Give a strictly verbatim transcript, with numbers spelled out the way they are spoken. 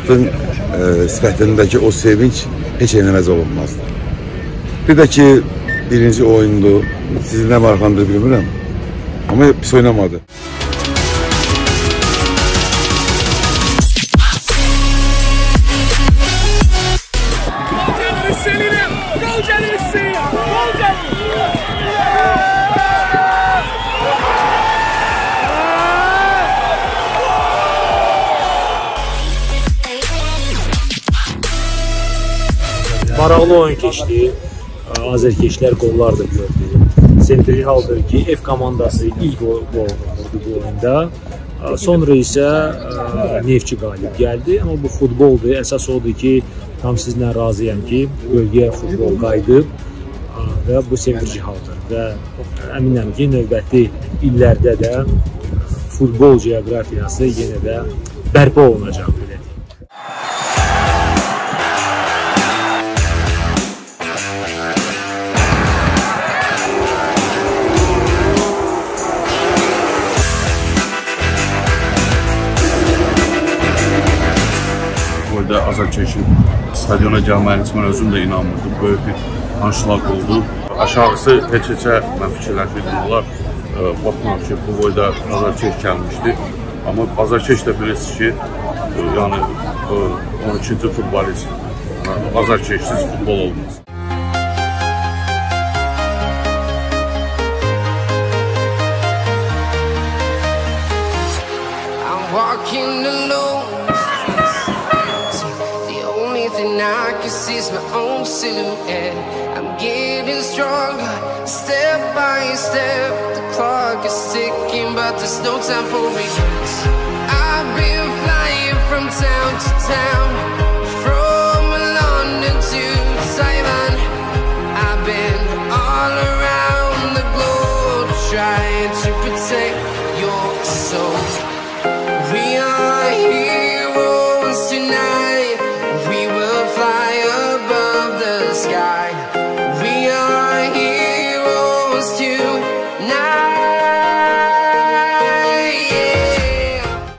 Murat'ın e, sifətindəki o sevinç heç eləməz olunmazdı. Bir də ki, birinci oyundu, sizi nə maraqlandır bilmirəm, amma pis oynamadı. Maraqlı oyun keçdi. Azərkeşlər qollar da gördü. Sevindirici haldır ki, F komandası ilk gol vurdu bu oyunda. Sonra isə Neftçi qalib gəldi. Amma bu futboldur. Əsas odur ki, tam sizlə razıyam ki, bölgəyə futbol qayıdıb və bu sevindirici haldır. Və əminəm ki, növbəti illərdə də futbol geografiyası yenə də bərpa olunacaq. Azərkeşin stadiona gəlməyini mən özüm də inanmırdım. Böyük bir anşlaq oldu. Aşağısı heç-heçə mən fikirləşirdim. Onlar baxmaq ki, bu boyda Azərkeş gəlmişdi. Amma Azərkeş də bilirsiniz ki, yəni on ikinci futbolist. Azərkeşsiz futbol olmaz. I can see my own silhouette. I'm getting stronger, step by step. The clock is ticking, but there's no time for regrets. I've been flying from town to town, from London to Taiwan.